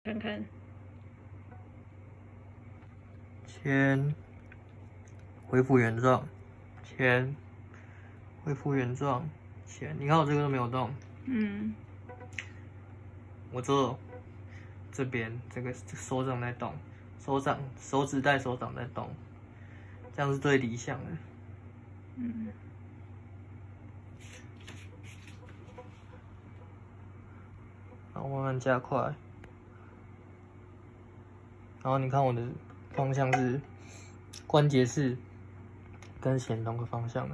看看。 先恢复原状，先恢复原状，先。你看我这个都没有动。 嗯。 我这边这个手掌在动，手指带手掌在动，这样是最理想的。 嗯。 然后慢慢加快，然后你看我的方向是关节是跟弦同个方向的。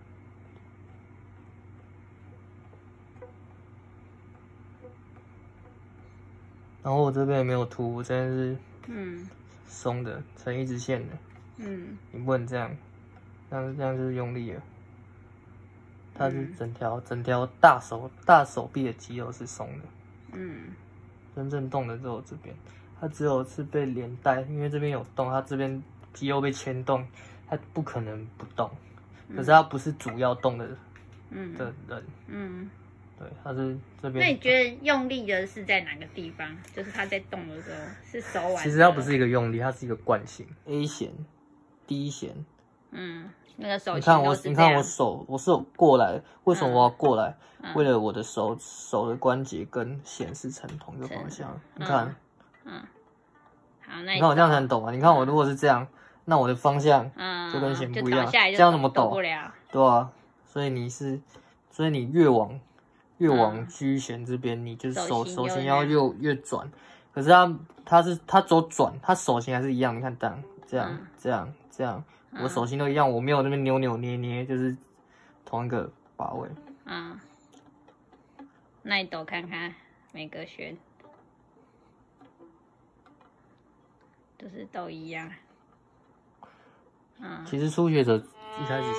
然后我这边也没有凸，我这边是松的，成一直线的。你不能这样，这样就是用力了。它是整条大手臂的肌肉是松的。真正动的只有这边，它只有是被连带，因为这边有动，它这边肌肉被牵动，它不可能不动。可是它不是主要动的人。对，它是这边。 那你觉得用力的是在哪个地方？就是它在动的时候，是手腕？ 其实它不是一个用力，它是一个惯性。A 弦、D 弦。 那个手。 你看我手过来，为什么我要过来？为了我的手的关节跟弦是成同一个方向。你看。 好，那你看我这样才能抖啊！你看我如果是这样，那我的方向就跟弦不一样，这样怎么抖？对啊，所以你越往G 弦这边，你就是手型要越转。可是它走转，它手型还是一样。你看这样，我手型都一样，我没有那边扭捏，就是同一个把位。 那你抖看看每个弦，都是都一样。 其实初学者一开始学。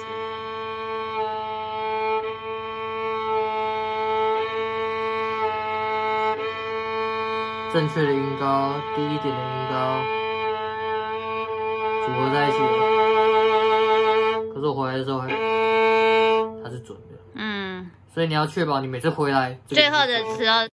正确的音高，低一点的音高，组合在一起了。可是我回来的时候它是准的。所以你要确保你每次回来， 最后的时候。